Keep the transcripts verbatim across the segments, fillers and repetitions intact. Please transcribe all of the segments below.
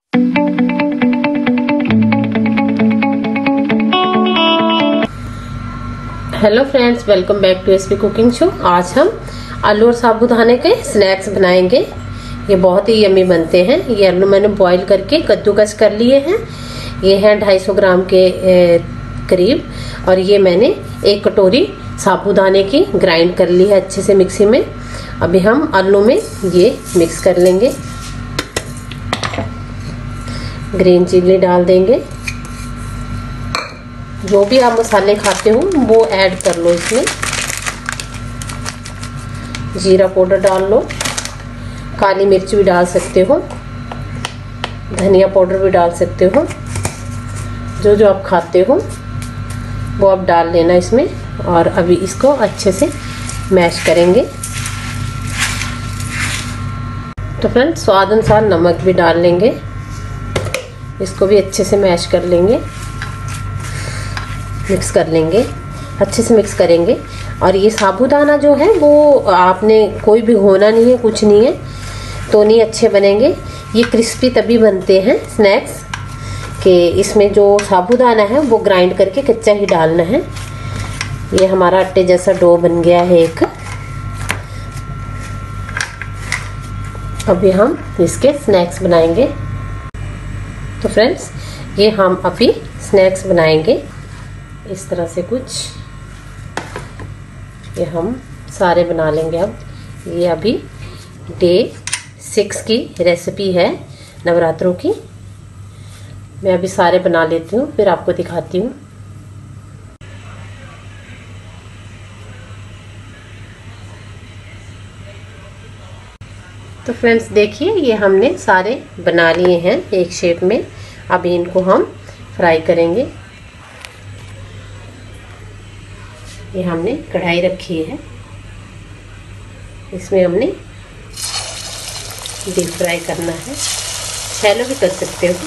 Hello friends, welcome back to SP cooking show. आज हम आलू और साबूदाने के स्नैक्स बनाएंगे। ये बहुत ही यम्मी बनते हैं। ये आलू मैंने बॉईल करके कद्दूकस कर लिए हैं। ये हैं ढाई सौ ग्राम के करीब, और ये मैंने एक कटोरी साबूदाने की ग्राइंड कर ली है अच्छे से मिक्सी में। अभी हम आलू में ये मिक्स कर लेंगे। ग्रीन चिल्ली डाल देंगे। जो भी आप मसाले खाते हो वो ऐड कर लो इसमें। जीरा पाउडर डाल लो, काली मिर्च भी डाल सकते हो, धनिया पाउडर भी डाल सकते हो। जो जो आप खाते हो वो आप डाल लेना इसमें। और अभी इसको अच्छे से मैश करेंगे। तो फ्रेंड्स, स्वाद अनुसार नमक भी डाल लेंगे। इसको भी अच्छे से मैश कर लेंगे, मिक्स कर लेंगे, अच्छे से मिक्स करेंगे। और ये साबूदाना जो है वो आपने कोई भी होना नहीं है, कुछ नहीं है तो नहीं अच्छे बनेंगे। ये क्रिस्पी तभी बनते हैं स्नैक्स कि इसमें जो साबूदाना है वो ग्राइंड करके कच्चा ही डालना है। ये हमारा आटे जैसा डो बन गया है एक। अभी हम इसके स्नैक्स बनाएंगे। तो फ्रेंड्स, ये हम अभी स्नैक्स बनाएंगे इस तरह से कुछ। ये हम सारे बना लेंगे अब। ये अभी डे सिक्स की रेसिपी है नवरात्रों की। मैं अभी सारे बना लेती हूँ, फिर आपको दिखाती हूँ। तो फ्रेंड्स देखिए, ये हमने सारे बना लिए हैं एक शेप में। अभी इनको हम फ्राई करेंगे। ये हमने कढ़ाई रखी है, इसमें हमने डीप फ्राई करना है। शैलो भी कर सकते हो।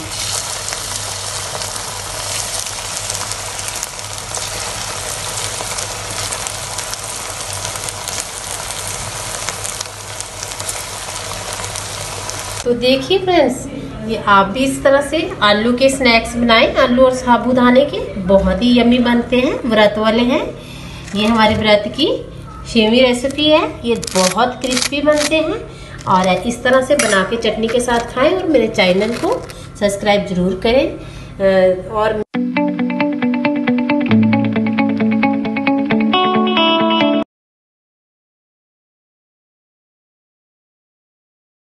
तो देखिए फ्रेंड्स, ये आप भी इस तरह से आलू के स्नैक्स बनाएं। आलू और साबूदाने के बहुत ही यम्मी बनते हैं, व्रत वाले हैं। ये हमारी व्रत की छवीं रेसिपी है। ये बहुत क्रिस्पी बनते हैं और इस तरह से बना के चटनी के साथ खाएं। और मेरे चैनल को सब्सक्राइब जरूर करें। और